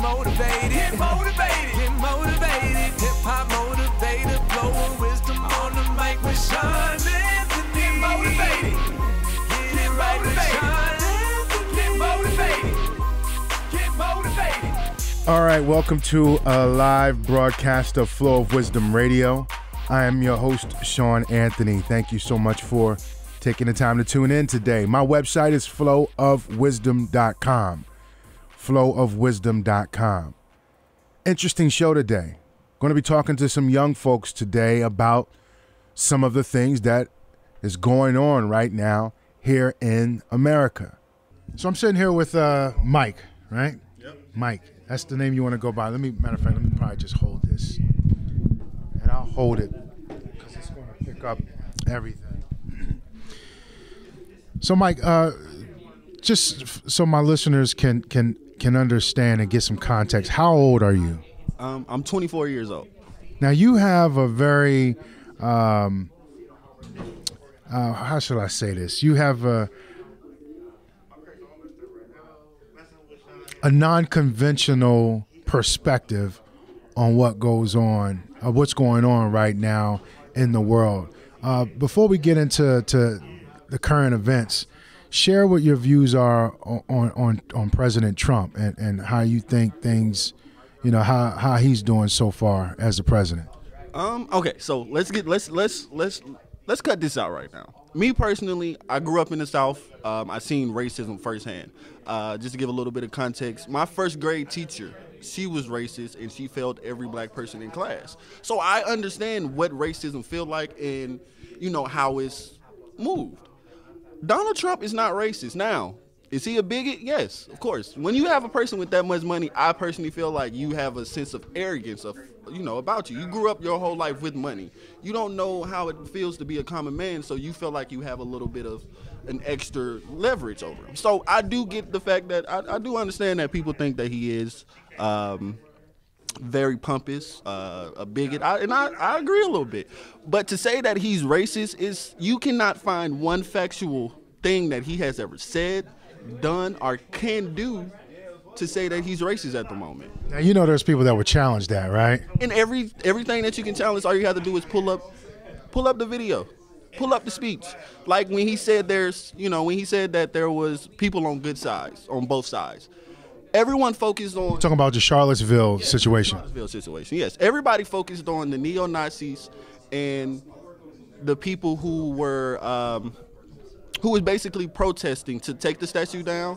motivated. Get motivated. Get motivated. Hip hop motivated. Blowing wisdom on the mic with Sean Anthony. Get motivated. Get it right with Sean Anthony. Get motivated. Get motivated. All right, welcome to a live broadcast of Flow of Wisdom Radio. I am your host, Sean Anthony. Thank you so much for taking the time to tune in today. My website is flowofwisdom.com. flowofwisdom.com. Interesting show today. Going to be talking to some young folks today about some of the things that is going on right now here in America. So I'm sitting here with Mike, right? Yep. Mike, that's the name you want to go by. Matter of fact, let me probably just hold this. And I'll hold it because it's going to pick up everything. So Mike, just so my listeners can understand and get some context, how old are you? I'm 24 years old. Now you have a very, how should I say this? You have a non-conventional perspective on what's going on right now in the world. Before we get into the current events, share what your views are on President Trump and how you think things, how he's doing so far as the president. Okay, so let's cut this out right now. Me personally, I grew up in the South. I seen racism firsthand. Just to give a little bit of context, my first grade teacher, she was racist and she failed every black person in class. So I understand what racism feel like and how it's moved. Donald Trump is not racist. Now, is he a bigot? Yes, of course. When you have a person with that much money, I personally feel like you have a sense of arrogance about you. You grew up your whole life with money. You don't know how it feels to be a common man, so you feel like you have a little bit of an extra leverage over him. So I do get the fact that I do understand that people think that he is very pompous, a bigot, and I agree a little bit. But to say that he's racist is, you cannot find one factual thing that he has ever said, done, or can do to say that he's racist at the moment. Now, there's people that would challenge that, right? And everything that you can challenge, all you have to do is pull up the video, pull up the speech. Like when he said that there was people on good sides, on both sides. Everyone focused on... Talking about the Charlottesville situation. Charlottesville situation, yes. Everybody focused on the neo-Nazis and the people who was basically protesting to take the statue down.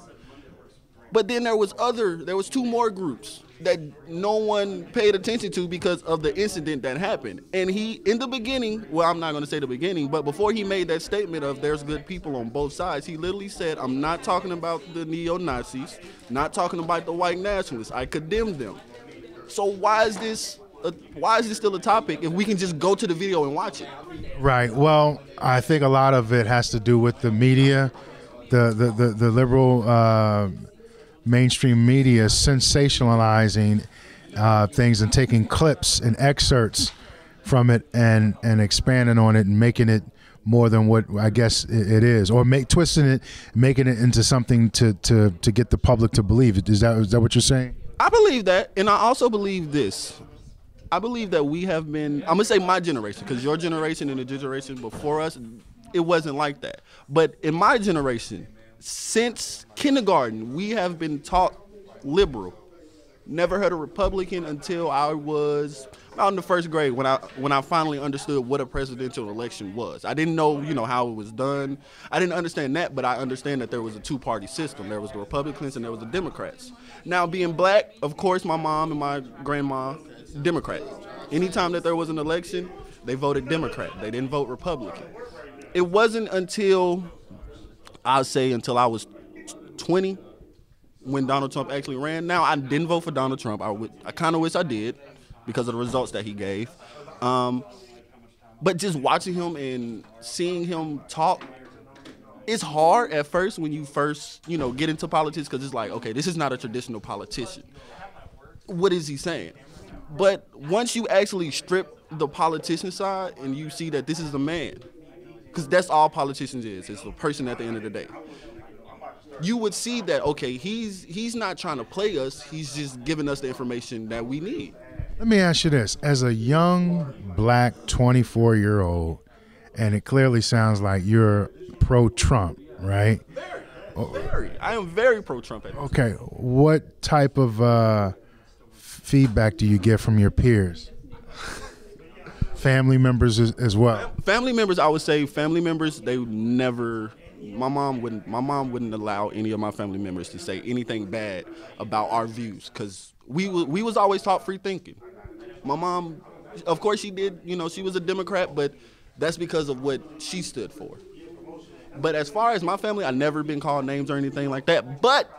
But then there was two more groups that no one paid attention to because of the incident that happened. And he, in the beginning, well, I'm not going to say the beginning, but before he made that statement of there's good people on both sides, he literally said, I'm not talking about the neo-Nazis, not talking about the white nationalists. I condemn them. So why is this still a topic if we can just go to the video and watch it? Right. Well, I think a lot of it has to do with the media, the liberal mainstream media sensationalizing things and taking clips and excerpts from it and expanding on it and making it more than what I guess it is, or twisting it, making it into something to get the public to believe. Is that what you're saying? I believe that, and I also believe this. I believe that we have been, I'm going to say my generation, because your generation and the generation before us, it wasn't like that. But in my generation, since kindergarten, we have been taught liberal. Never heard a Republican until I was about in the first grade when I finally understood what a presidential election was. I didn't know, how it was done. I didn't understand that, but I understand that there was a two-party system. There was the Republicans and there was the Democrats. Now, being black, of course, my mom and my grandma, Democrat. Anytime that there was an election, they voted Democrat. They didn't vote Republican. It wasn't until I was 20 when Donald Trump actually ran. Now, I didn't vote for Donald Trump. I kind of wish I did because of the results that he gave. But just watching him and seeing him talk, it's hard at first when you first, get into politics because it's like, okay, this is not a traditional politician. What is he saying? But once you actually strip the politician side and you see that this is a man, because that's all politicians is. It's a person at the end of the day. you would see that, okay, he's not trying to play us. He's just giving us the information that we need. Let me ask you this. As a young, black, 24-year-old, and it clearly sounds like you're pro-Trump, right? Very. I am very pro-Trump. Okay. What type of feedback do you get from your peers? Family members as well? Family members, I would say family members, they would never... My mom wouldn't allow any of my family members to say anything bad about our views, because we was always taught free thinking. My mom, of course, she did. You know, she was a Democrat, but that's because of what she stood for. But as far as my family, I never been called names or anything like that. But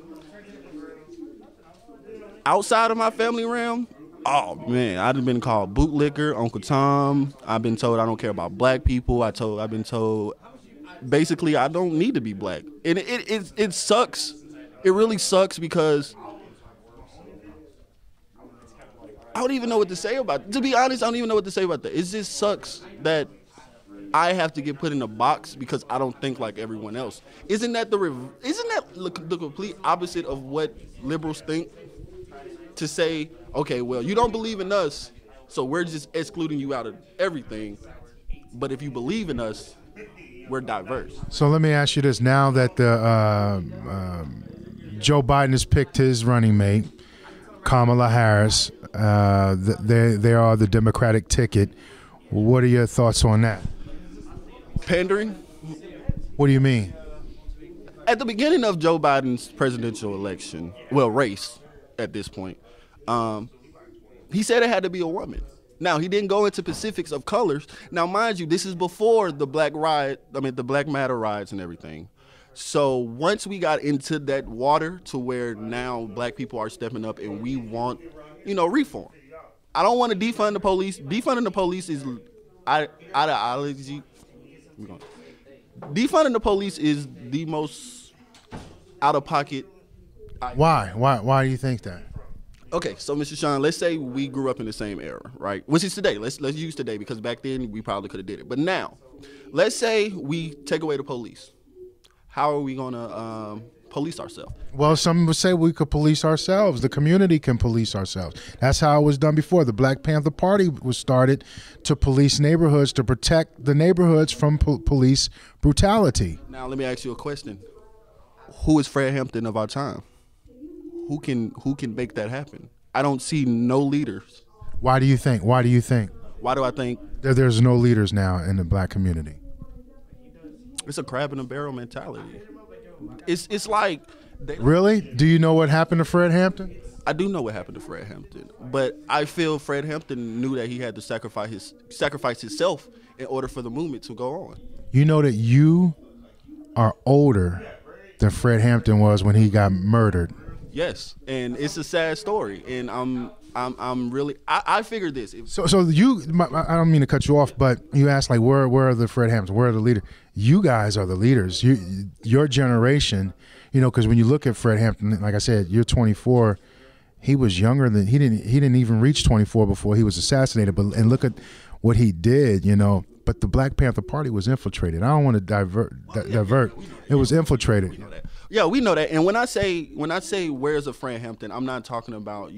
outside of my family realm, oh man, I've been called bootlicker, Uncle Tom. I've been told I don't care about black people. I've been told. Basically, I don't need to be black, and it sucks. It really sucks because I don't even know what to say about it. To be honest, I don't even know what to say about that. It just sucks that I have to get put in a box because I don't think like everyone else. Isn't that the complete opposite of what liberals think? To say, okay, well, you don't believe in us, so we're just excluding you out of everything. But if you believe in us, we're diverse. So let me ask you this: now that the Joe Biden has picked his running mate, Kamala Harris, they are the Democratic ticket. What are your thoughts on that? Pandering? What do you mean? At the beginning of Joe Biden's presidential election, well, race at this point, he said it had to be a woman. Now, he didn't go into specifics of colors. Now, mind you, this is before the Black Matter riots and everything. So once we got into that water to where now black people are stepping up and we want, reform. I don't want to defund the police. Defunding the police is ideology. Defunding the police is the most out of pocket. Why? Why do you think that? Okay, so Mr. Sean, let's say we grew up in the same era, right? Which is today. Let's use today, because back then we probably could have did it. But now, let's say we take away the police. How are we gonna police ourselves? Well, some would say we could police ourselves. The community can police ourselves. That's how it was done before. The Black Panther Party was started to police neighborhoods, to protect the neighborhoods from police brutality. Now, let me ask you a question. Who is Fred Hampton of our time? Who can make that happen? I don't see no leaders. Why do you think? Why do I think there's no leaders now in the black community? It's a crab in a barrel mentality. It's like really? Do you know what happened to Fred Hampton? I do know what happened to Fred Hampton, but I feel Fred Hampton knew that he had to sacrifice himself in order for the movement to go on. You know that you are older than Fred Hampton was when he got murdered. Yes, and it's a sad story, and I'm really I figured this. So you, I don't mean to cut you off, but you asked like where are the Fred Hamptons? Where are the leaders? You guys are the leaders. Your generation, because when you look at Fred Hampton, like I said, you're 24. He was younger than he didn't even reach 24 before he was assassinated. And look at what he did, But the Black Panther Party was infiltrated. I don't want to divert. It was infiltrated. Yeah, we know that. And when I say where's a Fred Hampton, I'm not talking about,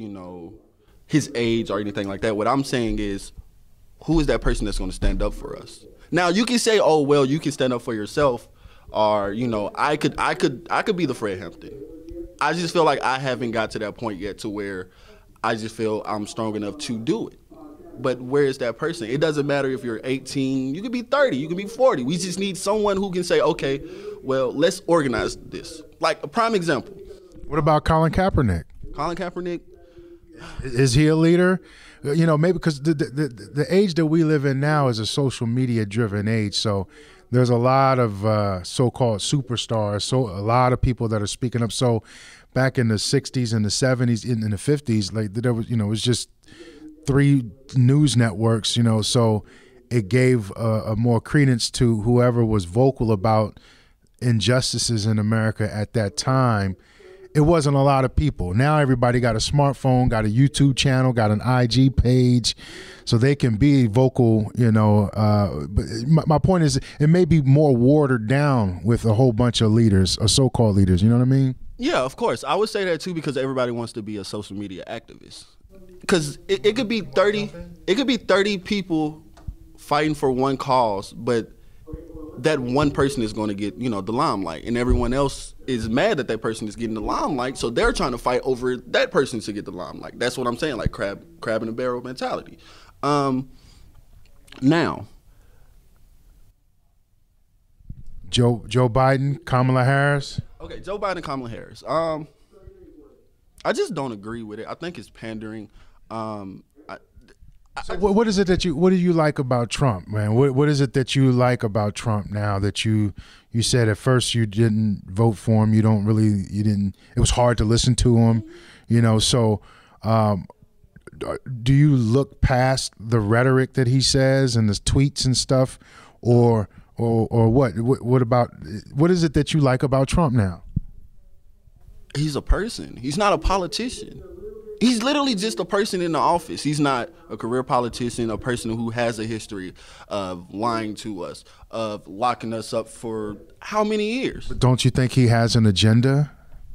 his age or anything like that. What I'm saying is, who is that person that's going to stand up for us? Now, you can say, oh, well, you can stand up for yourself, or, I could be the Fred Hampton. I just feel like I haven't got to that point yet to where I just feel I'm strong enough to do it. But where is that person? It doesn't matter if you're 18, you could be 30, you could be 40. We just need someone who can say, okay, well, let's organize this. Like a prime example. What about Colin Kaepernick? Colin Kaepernick? Is he a leader? Maybe because the age that we live in now is a social media driven age. So there's a lot of so-called superstars. So a lot of people that are speaking up. So back in the 60s and the 70s, in the 50s, like there was, it was just 3 news networks, so it gave a more credence to whoever was vocal about injustices in America at that time. it wasn't a lot of people. Now everybody got a smartphone, got a YouTube channel, got an IG page, so they can be vocal, you know. But my point is, it may be more watered down with a whole bunch of leaders, or so-called leaders, you know what I mean? Yeah, of course. I would say that too, because everybody wants to be a social media activist. Because it could be 30 people fighting for one cause, but that one person is going to get, you know, the limelight, and everyone else is mad that that person is getting the limelight, so they're trying to fight over that person to get the limelight. That's what I'm saying, like crab in a barrel mentality. Now, Joe Biden, Kamala Harris. Okay, Joe Biden, Kamala Harris. I just don't agree with it. I think it's pandering. So what is it that what do you like about Trump, man? What is it that you like about Trump now that you said at first you didn't vote for him, it was hard to listen to him, you know, so do you look past the rhetoric that he says and his tweets and stuff, or what about, what is it that you like about Trump now? He's a person. He's not a politician. He's literally just a person in the office. He's not a career politician, a person who has a history of lying to us, of locking us up for how many years? But don't you think he has an agenda?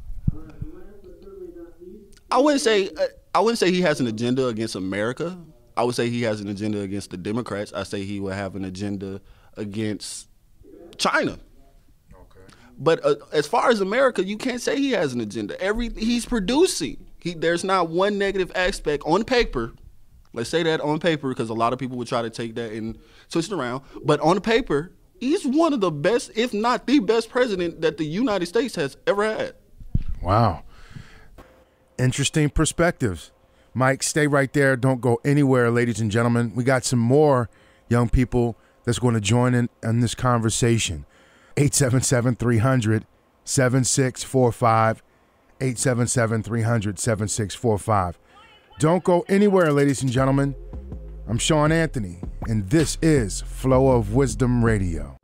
I wouldn't say he has an agenda against America. I would say he has an agenda against the Democrats. I say he would have an agenda against China. But as far as America, you can't say he has an agenda. He's producing. There's not one negative aspect on paper. Let's say that on paper, because a lot of people would try to take that and twist it around. But on paper, he's one of the best, if not the best president that the United States has ever had. Wow. Interesting perspectives. Mike, stay right there. Don't go anywhere, ladies and gentlemen. We got some more young people that's going to join in this conversation. 877-300-7645. 877-300-7645. Don't go anywhere, ladies and gentlemen. I'm Sean Anthony, and this is Flow of Wisdom Radio.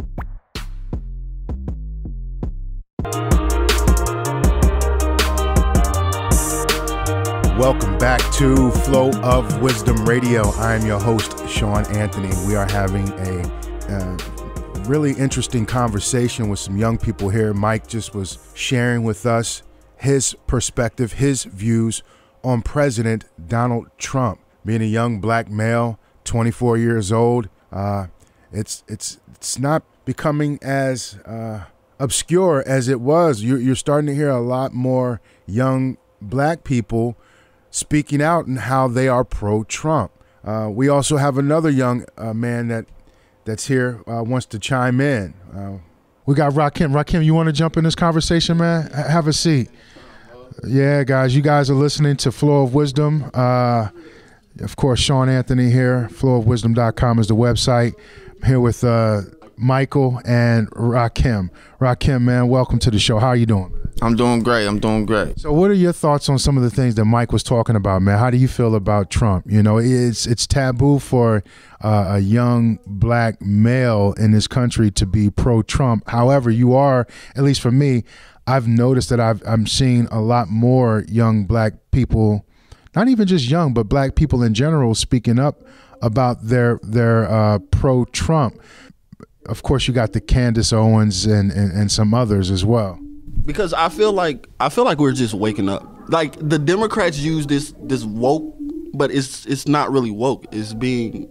Welcome back to Flow of Wisdom Radio. I am your host, Sean Anthony. We are having a really interesting conversation with some young people here. Mike just was sharing with us his perspective, his views on President Donald Trump. Being a young black male, 24 years old, it's not becoming as obscure as it was. You're starting to hear a lot more young black people speaking out and how they are pro-Trump. We also have another young man that's here, wants to chime in. We got Rakim. Rakim, you want to jump in this conversation, man? Have a seat. Yeah, guys, you guys are listening to Flow of Wisdom. Of course, Sean Anthony here. Flowofwisdom.com is the website. I'm here with Michael and Rakim. Rakim, man, welcome to the show. How are you doing? I'm doing great. So what are your thoughts on some of the things that Mike was talking about, man? How do you feel about Trump? You know, it's taboo for a young black male in this country to be pro-Trump. However, you are, at least for me, I've noticed that I'm seeing a lot more young black people, not even just young, but black people in general, speaking up about their pro-Trump. Of course, you got the Candace Owens and some others as well. Because I feel like we're just waking up. Like, the Democrats use this woke, but it's not really woke. It's being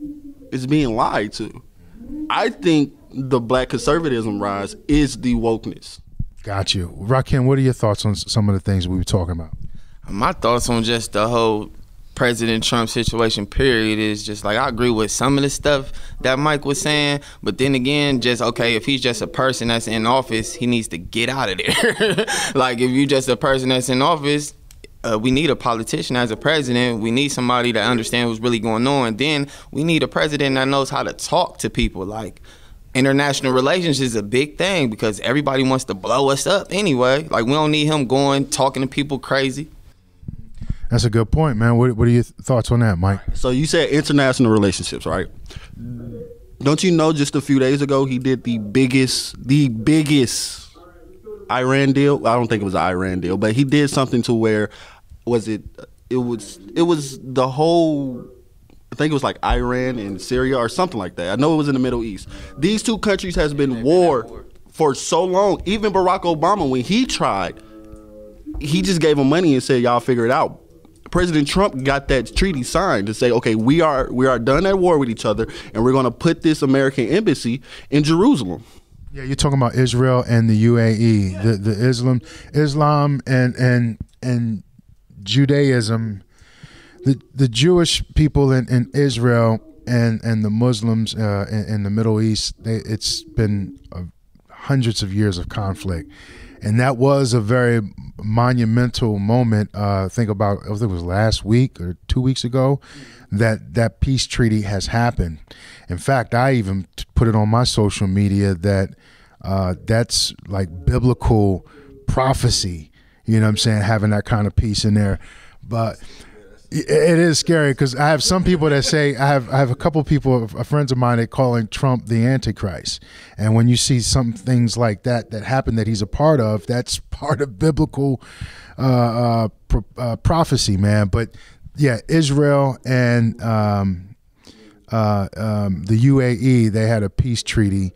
lied to. I think the black conservatism rise is the wokeness. Got you. Rakim, what are your thoughts on some of the things we were talking about? My thoughts on just the whole President Trump situation, period, is just like, I agree with some of the stuff that Mike was saying, but then again, just, okay, if he's just a person that's in office, he needs to get out of there. Like, if you're just a person that's in office, we need a politician as a president. We need somebody that understands what's really going on. Then we need a president that knows how to talk to people. Like, international relations is a big thing because everybody wants to blow us up anyway. Like, we don't need him talking to people crazy. That's a good point, man. What are your thoughts on that, Mike? So you said international relationships, right? Don't you know just a few days ago he did the biggest Iran deal. I don't think it was an Iran deal, but he did something to where it was the whole. I think it was like Iran and Syria or something like that. I know it was in the Middle East. These two countries has been war for so long. Even Barack Obama, when he tried, he just gave them money and said, "Y'all figure it out." President Trump got that treaty signed to say, "Okay, we are done at war with each other, and we're going to put this American embassy in Jerusalem." Yeah, you're talking about Israel and the UAE, the Islam and Judaism. The Jewish people in Israel and the Muslims in the Middle East, it's been hundreds of years of conflict. And that was a very monumental moment. Think about, I think it was last week or 2 weeks ago, that peace treaty has happened. In fact, I even put it on my social media that that's like biblical prophecy, you know what I'm saying, having that kind of peace in there. But it is scary because I have some people that say, I have a couple people, friends of mine, that calling Trump the Antichrist. And when you see some things like that happen that he's a part of, that's part of biblical prophecy, man. But yeah, Israel and the UAE, they had a peace treaty,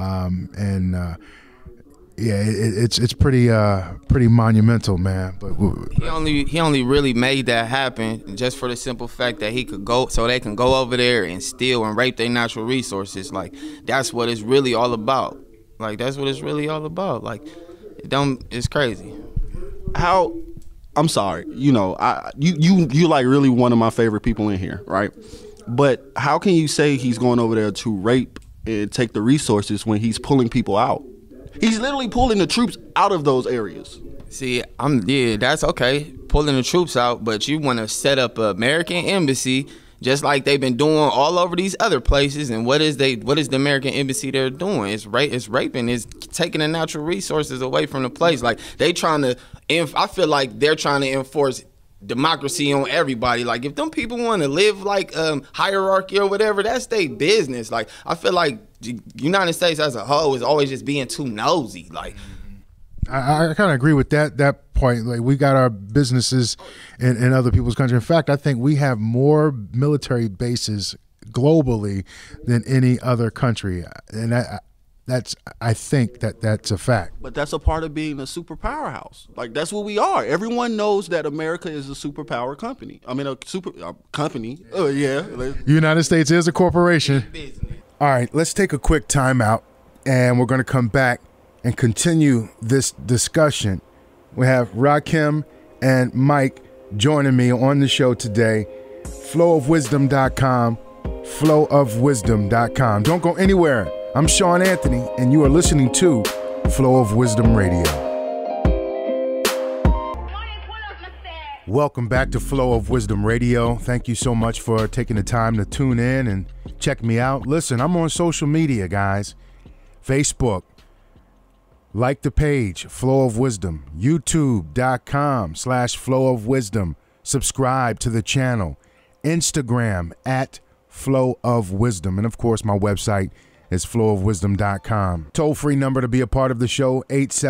yeah, it's pretty monumental, man. But he only really made that happen just for the simple fact that he could go, so they can go over there and steal and rape their natural resources. Like, that's what it's really all about. Like, that's what it's really all about. Like, it's crazy. I'm sorry, you know, you like really one of my favorite people in here, right? But how can you say he's going over there to rape and take the resources when he's pulling people out? He's literally pulling the troops out of those areas. See, that's okay, pulling the troops out, but you want to set up an American embassy just like they've been doing all over these other places. And what is the American embassy they're doing? It's raping, it's taking the natural resources away from the place. Like, I feel like they're trying to enforce democracy on everybody. Like, if them people want to live like hierarchy or whatever, that's their business. Like, I feel like the United States as a whole is always just being too nosy. Like, I kind of agree with that point. Like, we got our businesses in other people's countries. In fact, I think we have more military bases globally than any other country, and I think that's a fact. But that's a part of being a superpower house. Like, that's what we are. Everyone knows that America is a superpower company. I mean, a super company. Oh, yeah. United States is a corporation. All right, let's take a quick time out, and we're going to come back and continue this discussion. We have Rakim and Mike joining me on the show today. Flowofwisdom.com, flowofwisdom.com. Don't go anywhere. I'm Sean Anthony, and you are listening to Flow of Wisdom Radio. Welcome back to Flow of Wisdom Radio. Thank you so much for taking the time to tune in and check me out. Listen, I'm on social media, guys. Facebook, like the page, Flow of Wisdom. YouTube.com/Flow of Wisdom. Subscribe to the channel. Instagram @Flow of Wisdom. And of course, my website is flowofwisdom.com. Toll-free number to be a part of the show,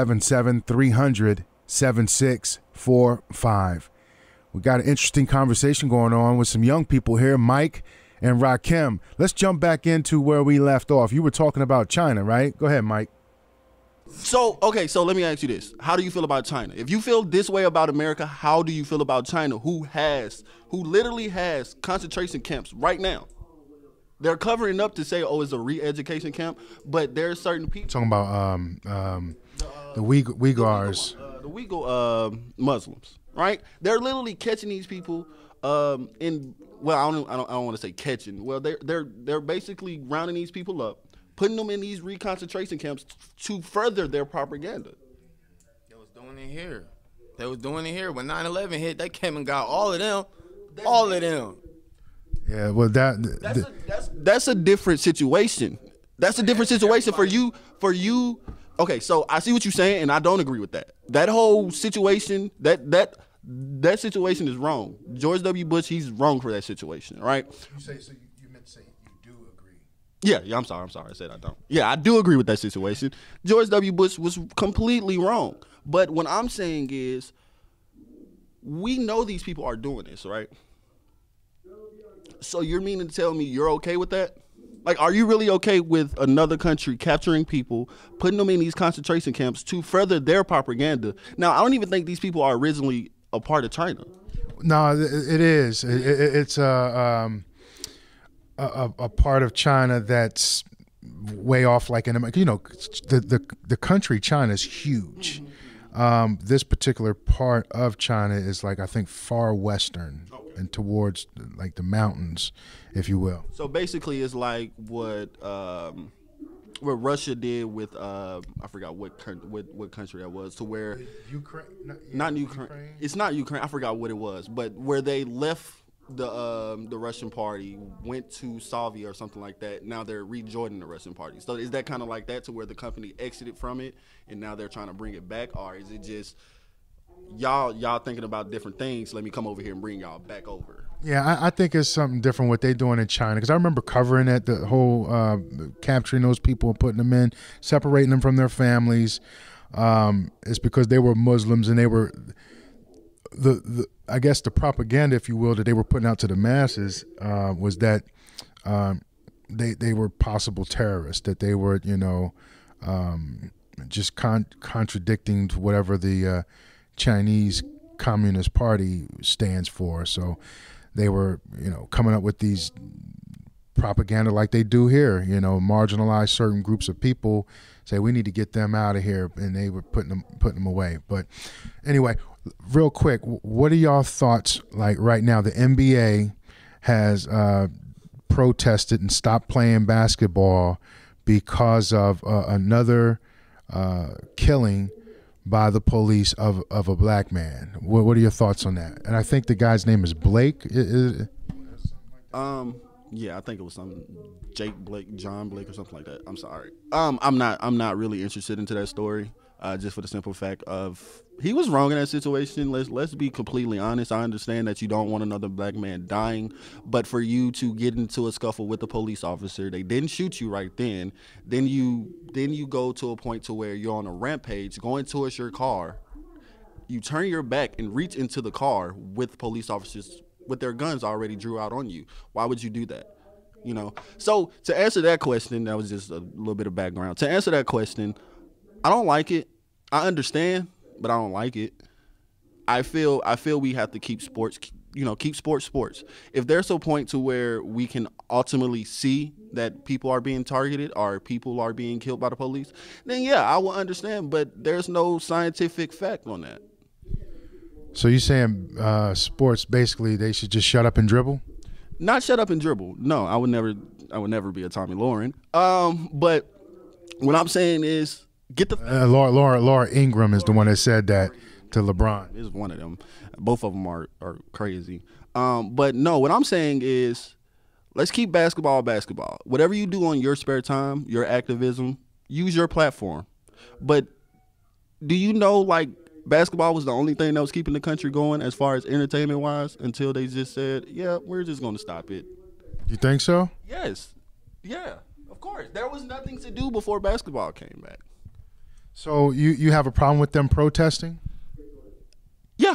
877-300-7645. We got an interesting conversation going on with some young people here, Mike and Rakim. Let's jump back into where we left off. You were talking about China, right? Go ahead, Mike. So let me ask you this. How do you feel about China? If you feel this way about America, how do you feel about China, who literally has concentration camps right now? They're covering up to say, it's a re-education camp, but there's certain people. Talking about the Uyghurs. The Uyghur Muslims, right? They're literally catching these people I don't want to say catching. Well, they're basically rounding these people up, putting them in these reconcentration camps to further their propaganda. They was doing it here. When 9/11 hit, they came and got all of them. All of them. Yeah, well, that's a different situation. That's a different situation for you. Okay, so I see what you're saying, and I don't agree with that. That whole situation, that situation is wrong. George W. Bush, he's wrong for that situation, right? You meant to say you do agree. Yeah, I'm sorry. I said I don't. Yeah, I do agree with that situation. George W. Bush was completely wrong. But what I'm saying is, we know these people are doing this, right? So you're meaning to tell me you're okay with that? Like, are you really okay with another country capturing people, putting them in these concentration camps to further their propaganda? Now, I don't even think these people are originally a part of China. No, it is. It's a part of China that's way off. Like in America, the country China is huge. This particular part of China is like, I think, far western and towards like the mountains, if you will. So basically, it's like what Russia did with I forgot what country that was, to where Ukraine, not Ukraine. It's not Ukraine. I forgot what it was, but where they left the Russian party, went to Soviet or something like that. Now they're rejoining the Russian party. So is that kind of like that, to where the company exited from it and now they're trying to bring it back, or is it just y'all thinking about different things? Let me come over here and bring y'all back over. Yeah, I think it's something different what they're doing in China, because I remember covering it, the whole capturing those people and putting them in, separating them from their families. It's because they were Muslims, and they were I guess the propaganda, if you will, that they were putting out to the masses was that they were possible terrorists, that they were just contradicting whatever the Chinese Communist Party stands for. So they were, coming up with these propaganda like they do here, marginalize certain groups of people, say we need to get them out of here, and they were putting them away. But anyway, real quick, what are y'all thoughts like right now? The NBA has protested and stopped playing basketball because of another killing by the police of a black man. What are your thoughts on that? And I think the guy's name is Blake. Yeah, I think it was some Jake Blake, John Blake, or something like that. I'm sorry. I'm not really interested into that story. Just for the simple fact of, he was wrong in that situation. Let's be completely honest. I understand that you don't want another black man dying, but for you to get into a scuffle with a police officer, they didn't shoot you right then. Then you go to a point to where you're on a rampage, going towards your car. You turn your back and reach into the car with police officers with their guns already drew out on you. Why would you do that? So to answer that question, that was just a little bit of background. To answer that question, I don't like it. I understand, but I don't like it. I feel we have to keep sports, keep sports. If there's a point to where we can ultimately see that people are being targeted or people are being killed by the police, then yeah, I will understand, but there's no scientific fact on that. So you're saying sports, basically, they should just shut up and dribble? Not shut up and dribble. No, I would never be a Tommy Lauren. But what I'm saying is, get the Laura Ingraham is the one that said that to LeBron. Is one of them. Both of them are crazy. But no, what I'm saying is, let's keep basketball. Whatever you do on your spare time, your activism, use your platform. But do you know, like, basketball was the only thing that was keeping the country going as far as entertainment wise, until they just said, yeah, we're just going to stop it. You think so? Yes. Yeah, of course. There was nothing to do before basketball came back. So you have a problem with them protesting? Yeah.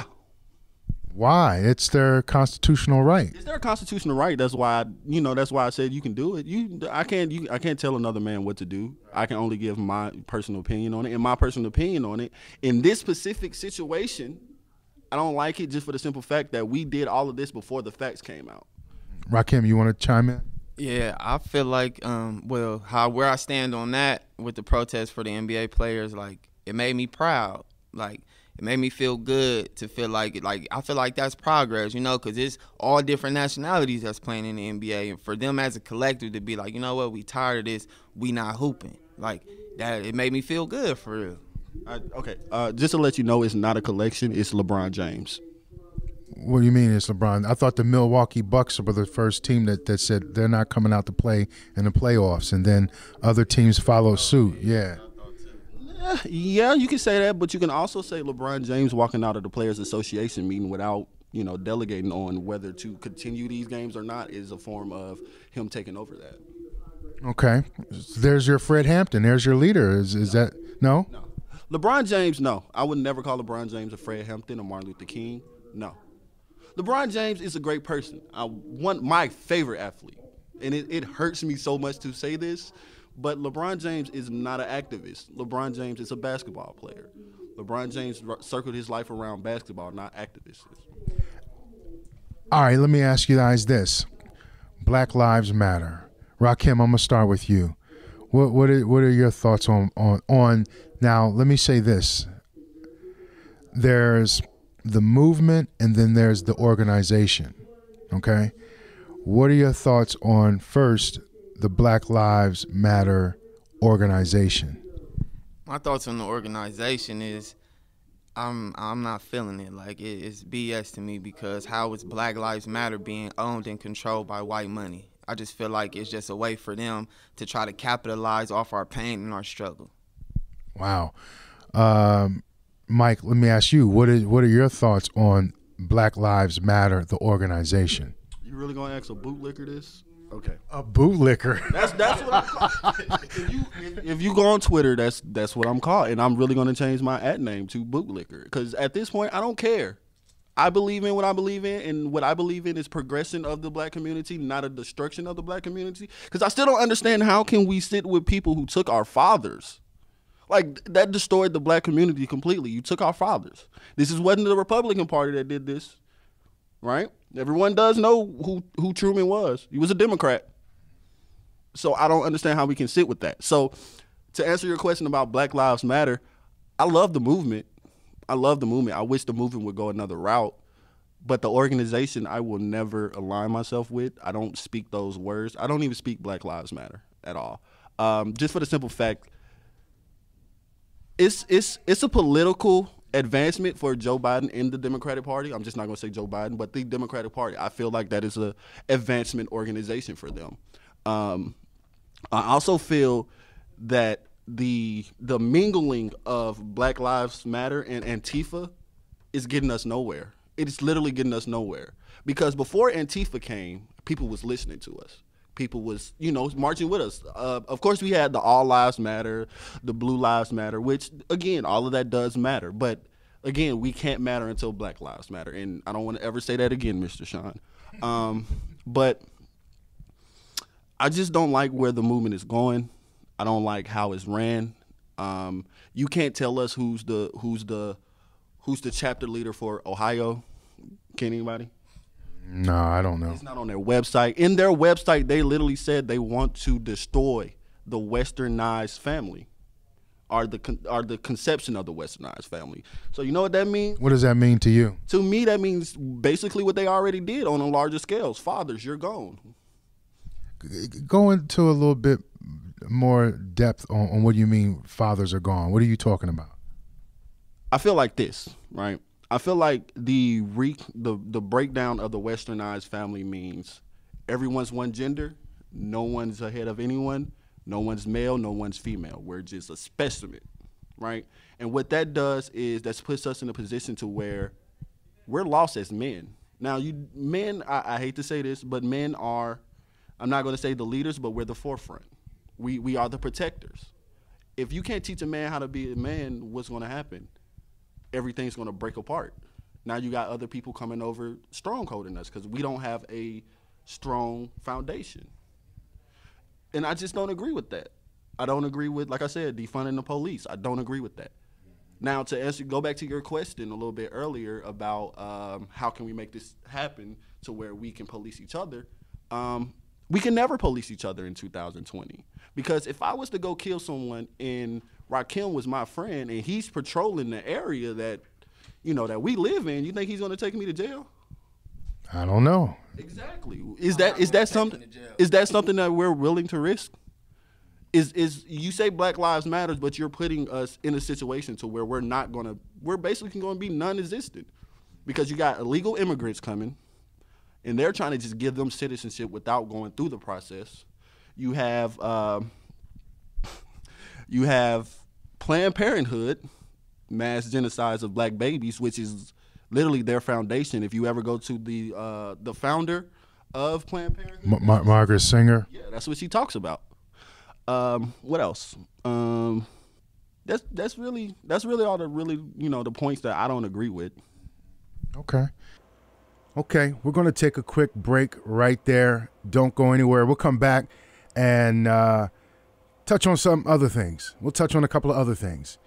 Why? It's their constitutional right. It's their constitutional right. That's why I said you can do it. I can't tell another man what to do. I can only give my personal opinion on it. And my personal opinion on it, in this specific situation, I don't like it, just for the simple fact that we did all of this before the facts came out. Rakim, you want to chime in? Yeah, I feel like, where I stand on that with the protest for the NBA players, like, it made me proud. Like, it made me feel good to feel like I feel like that's progress, because it's all different nationalities that's playing in the NBA, and for them as a collective to be like, you know what, we tired of this, we not hooping, like that. It made me feel good for real. Okay, just to let you know, it's not a collection. It's LeBron James. What do you mean it's LeBron? I thought the Milwaukee Bucks were the first team that said they're not coming out to play in the playoffs, and then other teams follow suit. Yeah. Yeah, you can say that, but you can also say LeBron James walking out of the Players Association meeting without, delegating on whether to continue these games or not is a form of him taking over that. Okay, there's your Fred Hampton. There's your leader. Is that no? No. LeBron James, no. I would never call LeBron James a Fred Hampton or Martin Luther King. No. LeBron James is a great person. My favorite athlete. And it hurts me so much to say this, but LeBron James is not an activist. LeBron James is a basketball player. LeBron James circled his life around basketball, not activists. All right, let me ask you guys this: Black Lives Matter. Rakim, I'm gonna start with you. What are your thoughts on now? Let me say this: there's the movement, and then there's the organization. Okay, what are your thoughts on first the Black Lives Matter organization? My thoughts on the organization is I'm not feeling it. Like it's BS to me, because how is Black Lives Matter being owned and controlled by white money? I just feel like it's just a way for them to try to capitalize off our pain and our struggle. Wow. Mike, let me ask you, what are your thoughts on Black Lives Matter, the organization? You really gonna ask a bootlicker this? Okay. A bootlicker. That's what I'm called. If you go on Twitter, that's what I'm called, and I'm really gonna change my @ name to bootlicker, because at this point I don't care. I believe in what I believe in, and what I believe in is progression of the black community, not a destruction of the black community. Because I still don't understand, how can we sit with people who took our fathers? Like, that destroyed the black community completely. You took our fathers. This wasn't the Republican Party that did this, right? Everyone does know who Truman was. He was a Democrat. So I don't understand how we can sit with that. So to answer your question about Black Lives Matter, I love the movement. I wish the movement would go another route. But the organization, I will never align myself with. I don't speak those words. I don't even speak Black Lives Matter at all. Just for the simple fact, it's a political advancement for Joe Biden in the Democratic Party. I'm just not going to say Joe Biden, but the Democratic Party. I feel like that is a advancement organization for them. I also feel that the mingling of Black Lives Matter and Antifa is getting us nowhere. It is literally getting us nowhere. Because before Antifa came, people was listening to us. People was, marching with us. Of course, we had the All Lives Matter, the Blue Lives Matter, which, again, all of that does matter. But, again, we can't matter until Black Lives Matter. And I don't want to ever say that again, Mr. Sean. But I just don't like where the movement is going. I don't like how it's ran. You can't tell us who's the chapter leader for Ohio. Can anybody? No, I don't know. It's not on their website. In their website, they literally said they want to destroy the westernized family, or the conception of the westernized family. So you know what that means? What does that mean to you? To me, that means basically what they already did on a larger scale. Fathers, you're gone. Go into a little bit more depth on what you mean fathers are gone. What are you talking about? I feel like this, right? I feel like the breakdown of the westernized family means everyone's one gender, no one's ahead of anyone, no one's male, no one's female. We're just a specimen, right? And what that does is that puts us in a position to where we're lost as men. Now, men, I hate to say this, but men are, I'm not going to say the leaders, but we're the forefront. We are the protectors. If you can't teach a man how to be a man, what's going to happen? Everything's going to break apart. Now you got other people coming over strongholding us because we don't have a strong foundation. And I just don't agree with that. I don't agree with, like I said, defunding the police. I don't agree with that. Now, to go back to your question a little bit earlier about how can we make this happen to where we can police each other, we can never police each other in 2020. Because if I was to go kill someone and Rakim was my friend and he's patrolling the area that, that we live in, you think he's going to take me to jail? I don't know. Exactly. Is that something that we're willing to risk? Is you say Black Lives Matter, but you're putting us in a situation to where we're basically going to be non-existent, because you got illegal immigrants coming and they're trying to just give them citizenship without going through the process. You have Planned Parenthood, mass genocides of black babies, which is literally their foundation. If you ever go to the founder of Planned Parenthood, Margaret Sanger. Yeah, that's what she talks about. What else? That's really all the points that I don't agree with. Okay, we're going to take a quick break right there. Don't go anywhere. We'll come back and touch on some other things. We'll touch on a couple of other things.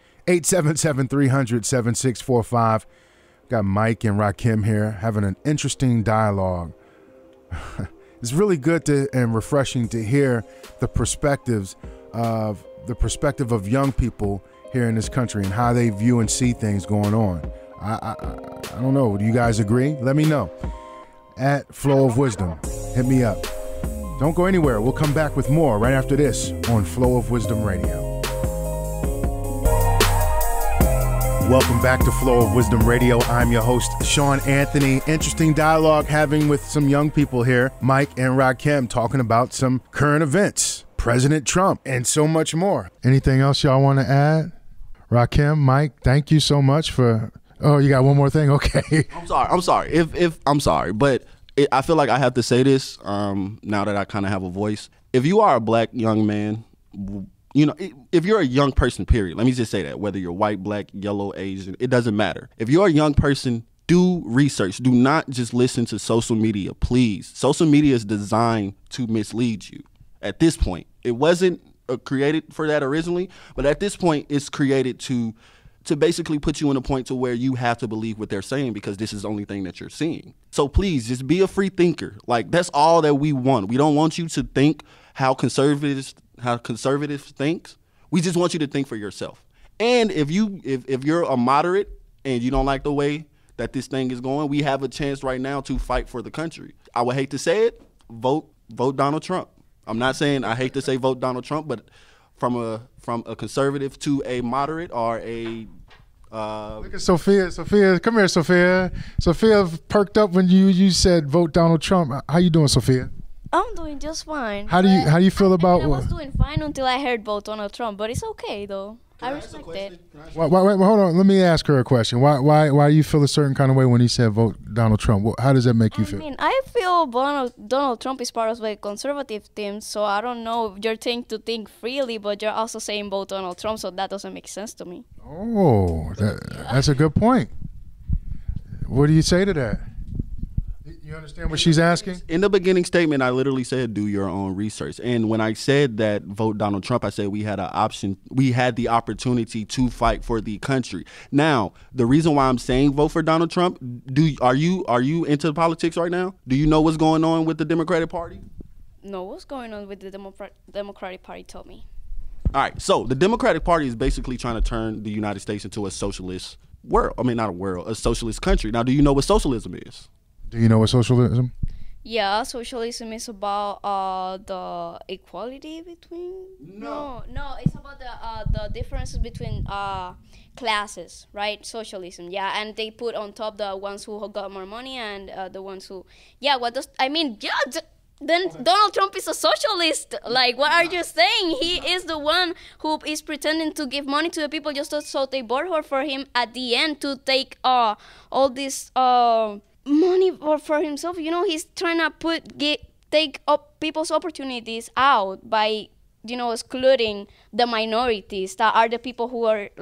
877-300-7645. Got Mike and Rakim here having an interesting dialogue. It's really good and refreshing to hear the perspective of young people here in this country and how they view and see things going on. I don't know. Do you guys agree? Let me know. At Flow of Wisdom. Hit me up. Don't go anywhere. We'll come back with more right after this on Flow of Wisdom Radio. Welcome back to Flow of Wisdom Radio. I'm your host, Sean Anthony. Interesting dialogue having with some young people here, Mike and Rakim, talking about some current events, President Trump, and so much more. Anything else y'all want to add? Rakim, Mike, thank you so much for... Oh, you got one more thing? Okay. I'm sorry. If I'm sorry, but I feel like I have to say this now that I kind of have a voice. If you are a black young man, if you're a young person, period, let me just say that, whether you're white, black, yellow, Asian, it doesn't matter. If you're a young person, do research. Do not just listen to social media, please. Social media is designed to mislead you at this point. It wasn't created for that originally, but at this point, it's created to basically put you in a point to where you have to believe what they're saying because this is the only thing that you're seeing. So please, just be a free thinker. Like, that's all that we want. We don't want you to think how conservatives thinks. We just want you to think for yourself. And if you're a moderate and you don't like the way that this thing is going, we have a chance right now to fight for the country. I would hate to say it, vote Donald Trump. I'm not saying I hate to say vote Donald Trump, but from a conservative to a moderate or a look at Sophia. Come here, Sophia. Sophia perked up when you said vote Donald Trump. How you doing, Sophia? I'm doing just fine. How do you feel about? I was doing fine until I heard vote Donald Trump, but it's okay though. I respect it. Wait, hold on. Let me ask her a question. Why do you feel a certain kind of way when he said vote Donald Trump? How does that make you feel? I mean, I feel Donald Trump is part of the conservative team, so I don't know. You're saying to think freely, but you're also saying vote Donald Trump, so that doesn't make sense to me. Oh, that's a good point. What do you say to that? You understand what she's asking? In the beginning statement, I literally said, do your own research. And when I said that vote Donald Trump, I said we had the opportunity to fight for the country. Now, the reason why I'm saying vote for Donald Trump, are you into politics right now? Do you know what's going on with the Democratic Party? No, what's going on with the Democratic Party? Tell me. All right, so the Democratic Party is basically trying to turn the United States into a socialist world. I mean, not a world, a socialist country. Now, do you know what socialism is? Do you know what socialism? Yeah, socialism is about the equality between. No, it's about the differences between classes, right? Socialism, yeah, and they put on top the ones who got more money and the ones who, yeah. What does I mean? Yeah. Then Donald Trump is a socialist. Like, what are you saying? He is the one who is pretending to give money to the people just so they vote for him at the end to take all this money for himself. You know, he's trying to take up people's opportunities out by, excluding the minorities that are the people who are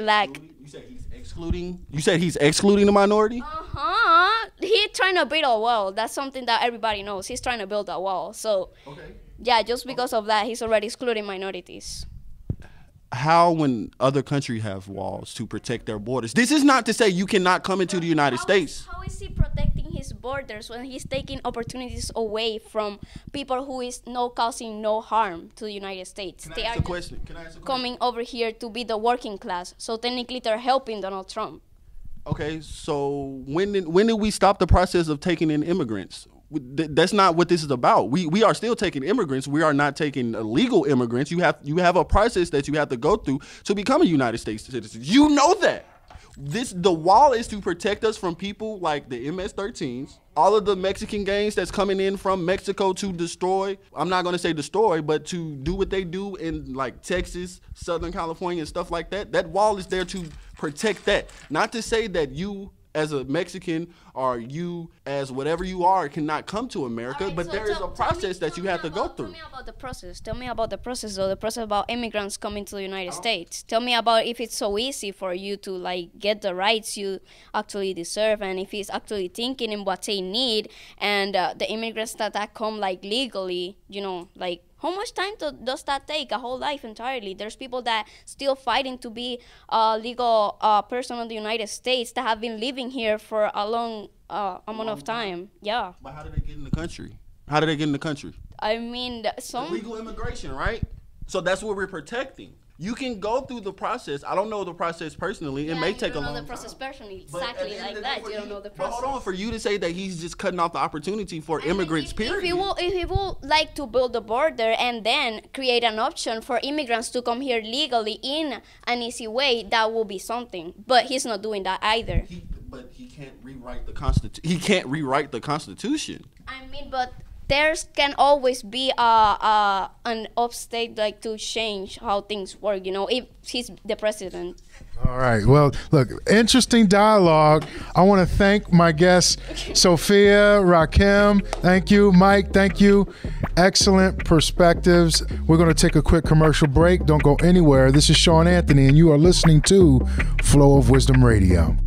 You said he's excluding the minority? He's trying to build a wall. That's something that everybody knows. He's trying to build a wall. So, yeah, just because of that, he's already excluding minorities. How, when other countries have walls to protect their borders? This is not to say you cannot come into the United States. How is he protecting his borders when he's taking opportunities away from people who is causing no harm to the United States? Can I ask a question? Coming over here to be the working class. So technically they're helping Donald Trump. Okay, so when did we stop the process of taking in immigrants? That's not what this is about. We are still taking immigrants. We are not taking illegal immigrants. You have a process that you have to go through to become a United States citizen. You know that. The wall is to protect us from people like the MS-13s, all of the Mexican gangs that's coming in from Mexico to destroy. I'm not going to say destroy, but to do what they do in like Texas, Southern California, and stuff like that. That wall is there to protect that. Not to say that you, as a Mexican or you as whatever you are cannot come to America. Alright, but so there is a process that you have to go through. Tell me about the process. Tell me about the process, though. The process about immigrants coming to the United States. Tell me about if it's so easy for you to like get the rights you actually deserve, and if it's actually thinking in what they need, and the immigrants that come like legally, like. How much time does that take? A whole life entirely. There's people that still fighting to be a legal person in the United States that have been living here for a long amount of time. Yeah. But how did they get in the country? How did they get in the country? I mean, some Legal immigration, right? So that's what we're protecting. You can go through the process. I don't know the process personally. It may take a long time. You don't know the process personally. But at Exactly the end like of the that. day, You don't know the But process. hold on, for you to say that he's just cutting off the opportunity for immigrants, period. If he will like to build a border and then create an option for immigrants to come here legally in an easy way, that will be something. But he's not doing that either. But he can't rewrite the Constitution. He can't rewrite the Constitution. I mean, but there can always be an obstacle like to change how things work. If he's the president. All right. Well, look, interesting dialogue. I want to thank my guests, Sophia, Rakim. Thank you, Mike. Thank you. Excellent perspectives. We're going to take a quick commercial break. Don't go anywhere. This is Sean Anthony, and you are listening to Flow of Wisdom Radio.